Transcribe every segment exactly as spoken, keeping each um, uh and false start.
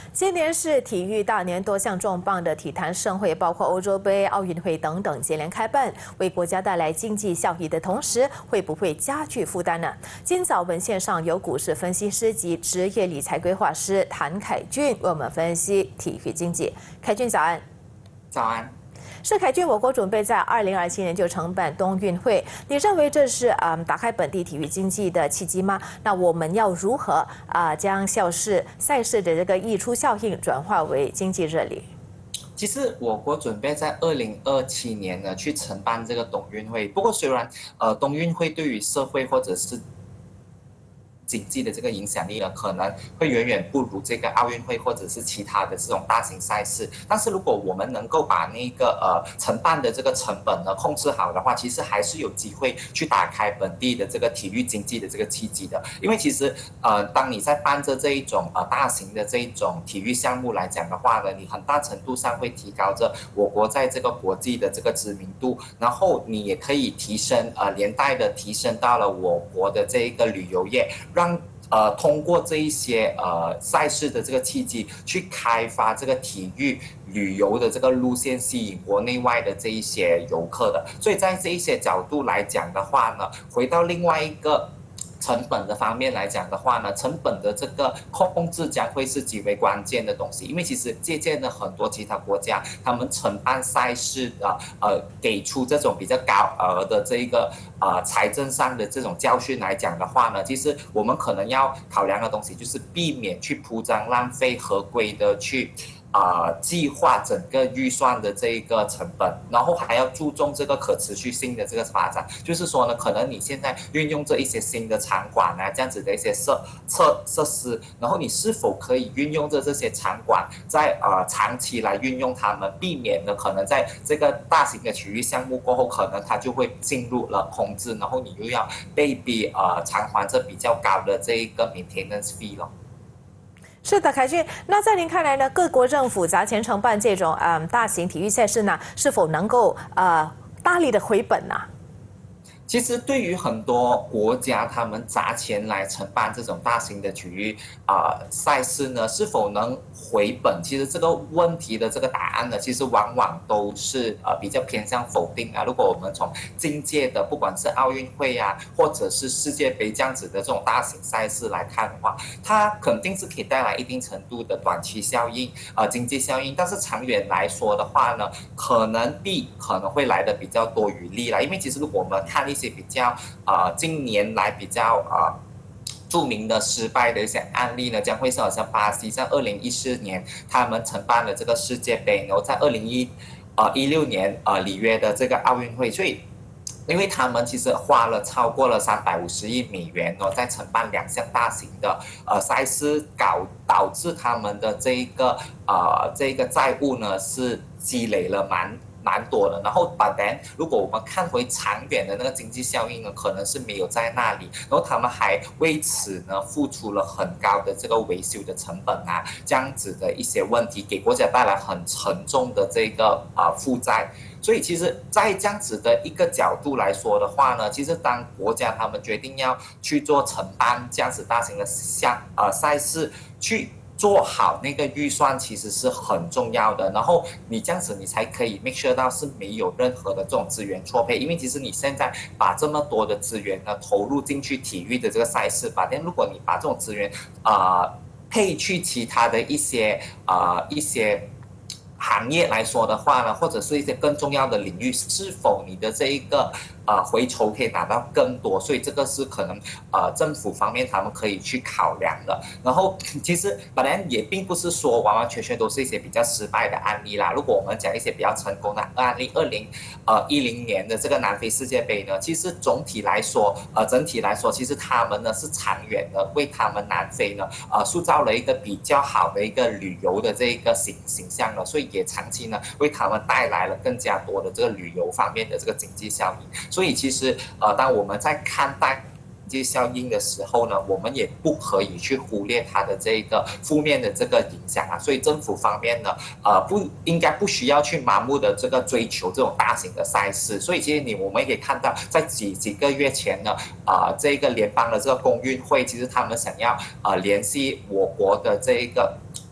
今年是体育大年，多项重磅的体坛盛会，包括欧洲杯、奥运会等等接连开办，为国家带来经济效益的同时，会不会加剧负担呢？今早文线上有股市分析师及职业理财规划师谭凯俊为我们分析体育经济。凯俊早安。 早安。 是凯俊，我国准备在二零二七年就承办冬运会，你认为这是嗯打开本地体育经济的契机吗？那我们要如何啊、呃、将校事赛事的这个溢出效应转化为经济热力？ 其实我国准备在二零二七年呢去承办这个冬运会，不过虽然呃冬运会对于社会或者是经济的这个影响力呢，可能会远远不如这个奥运会或者是其他的这种大型赛事。但是如果我们能够把那个呃承办的这个成本呢控制好的话，其实还是有机会去打开本地的这个体育经济的这个契机的。因为其实呃当你在办着这一种呃大型的这一种体育项目来讲的话呢，你很大程度上会提高着我国在这个国际的这个知名度，然后你也可以提升呃连带的提升到了我国的这一个旅游业。让呃通过这一些呃赛事的这个契机，去开发这个体育旅游的这个路线，吸引国内外的这一些游客的。所以在这一些角度来讲的话呢，回到另外一个成本的方面来讲的话呢，成本的这个控制将会是极为关键的东西。因为其实借鉴了很多其他国家，他们承办赛事的呃给出这种比较高额的这个呃财政上的这种教训来讲的话呢，其实我们可能要考量的东西就是避免去铺张浪费，合规的去啊、呃，计划整个预算的这一个成本，然后还要注重这个可持续性的这个发展。就是说呢，可能你现在运用这一些新的场馆啊，这样子的一些设设设施，然后你是否可以运用着这些场馆，在呃长期来运用它们，避免呢可能在这个大型的体育项目过后，可能它就会进入了空置，然后你又要被逼呃偿还这比较高的这一个 maintenance fee 了。 是的，凯俊。那在您看来呢，各国政府砸钱承办这种嗯大型体育赛事呢，是否能够呃大力的回本呢？ 其实对于很多国家，他们砸钱来承办这种大型的体育啊、呃、赛事呢，是否能回本？其实这个问题的这个答案呢，其实往往都是呃比较偏向否定啊。如果我们从境界的不管是奥运会啊，或者是世界杯这样子的这种大型赛事来看的话，它肯定是可以带来一定程度的短期效应，呃经济效应。但是长远来说的话呢，可能弊可能会来的比较多于利啦。因为其实如果我们看一些比较呃近年来比较呃著名的失败的一些案例呢，将会是好像巴西在二零一四年他们承办了这个世界杯，然后在二零一呃一六年呃里约的这个奥运会，所以因为他们其实花了超过了三百五十亿美元哦，在承办两项大型的呃赛事，搞导致他们的这一个呃这个债务呢是积累了蛮。蛮多的，然后 but then 如果我们看回长远的那个经济效应呢，可能是没有在那里，然后他们还为此呢付出了很高的这个维修的成本啊，这样子的一些问题，给国家带来很沉重的这个啊、呃、负债。所以其实，在这样子的一个角度来说的话呢，其实当国家他们决定要去做承办这样子大型的项呃赛事，去做好那个预算其实是很重要的，然后你这样子你才可以 make sure 到是没有任何的这种资源错配，因为其实你现在把这么多的资源呢投入进去体育的这个赛事，吧，但如果你把这种资源啊、呃、配去其他的一些啊、呃、一些行业来说的话呢，或者是一些更重要的领域，是否你的这一个呃回酬可以达到更多？所以这个是可能呃政府方面他们可以去考量的。然后其实本来也并不是说完完全全都是一些比较失败的案例啦。如果我们讲一些比较成功的案例，二零呃一零年的这个南非世界杯呢，其实总体来说呃整体来说，其实他们呢是长远的为他们南非呢呃塑造了一个比较好的一个旅游的这个形形象了，所以也长期呢为他们带来了更加多的这个旅游方面的这个经济效应。所以其实呃当我们在看待经济效应的时候呢，我们也不可以去忽略它的这个负面的这个影响啊。所以政府方面呢，呃，不应该不需要去盲目的这个追求这种大型的赛事。所以其实你我们也可以看到，在几几个月前呢，啊、呃，这个联邦的这个公运会，其实他们想要呃联系我国的这一个。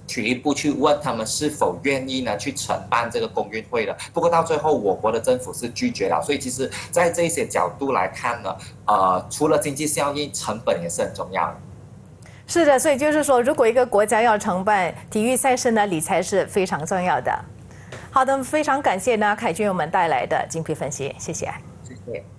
体育部去问他们是否愿意呢去承办这个公运会的。不过到最后，我国的政府是拒绝了。所以其实，在这些角度来看呢，呃，除了经济效益，成本也是很重要的。 是的，所以就是说，如果一个国家要承办体育赛事呢，理财是非常重要的。好的，非常感谢呢凯军为我们带来的精辟分析，谢谢。 谢谢。